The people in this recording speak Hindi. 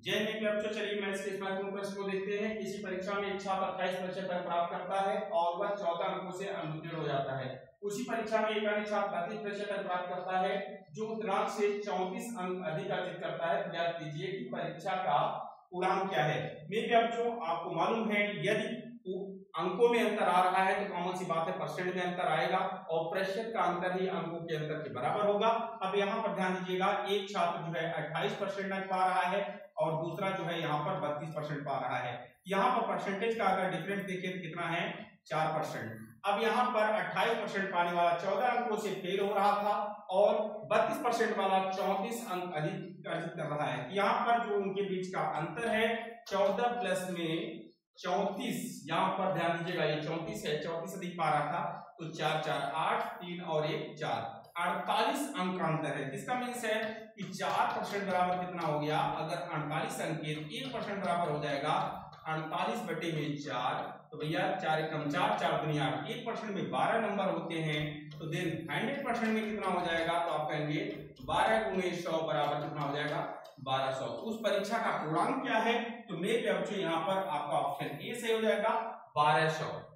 जय में के बच्चों, चलिए मैथ्स के इस महत्वपूर्ण प्रश्न को देखते हैं। किसी परीक्षा में एक छात्र 28% अंक प्राप्त करता है और वह 14 अंकों से अनुत्तीर्ण हो जाता है। उसी परीक्षा में एक अन्य छात्र 32% अंक प्राप्त करता है जो पूर्णांक से 34 अंक अधिक अर्जित करता है। ज्ञात कीजिए कि परीक्षा का पूर्णांक क्या है। मेरे बच्चों, आपको मालूम है यदि अंकों में अंतर आ रहा है तो कॉमन सी बात है परसेंट में अंतर आएगा और प्रतिशत का अंतर ही अंकों के अंतर के बराबर होगा। अब यहाँ पर ध्यान दीजिएगा, एक छात्र जो है 28% अंक पा रहा है और दूसरा जो है यहाँ पर 32% पा रहा है। यहाँ पर परसेंटेज का अगर डिफरेंस देखें तो कितना है, 4%। अब यहाँ पर 28% पाने वाला 14 अंकों से फेल हो रहा था और 32% वाला 34 अंक अधिक अर्जित कर रहा है। यहाँ पर जो उनके बीच का अंतर है 14 प्लस में 34, यहाँ पर ध्यान दीजिएगा ये 34 है, 34 अधिक पा रहा था तो 4 4 8, 3 और 1 4, 48 अंक का अंतर है। इसका मीन्स है कि 4% बराबर कितना हो गया, अगर 48 अंक के 1% बराबर हो जाएगा 48 बटे में 4, तो भैया 4 एकम 4, 4 दूनी 8, 1% में 12 नंबर होते हैं तो देन 100% में कितना हो जाएगा, तो आप कहेंगे 12 गुणे 100 बराबर कितना हो जाएगा, 1200। उस परीक्षा का पूर्णांक क्या है, तो मेरे बच्चों यहाँ पर आपका ऑप्शन ए सही हो जाएगा 1200।